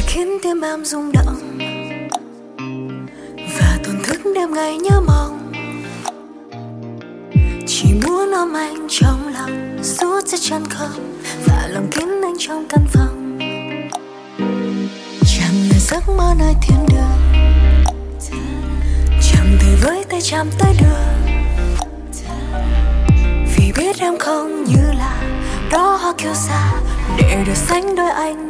khiến tim em rung động và thổn thức đêm ngày nhớ mong. Chỉ muốn ôm anh trong lòng, rút ra chân không và lòng kín anh trong căn phòng. Chẳng là giấc mơ nơi thiên đường, chẳng thể với tay chạm tới được, vì biết em không như là đó hoa kiêu sa để được sánh đôi anh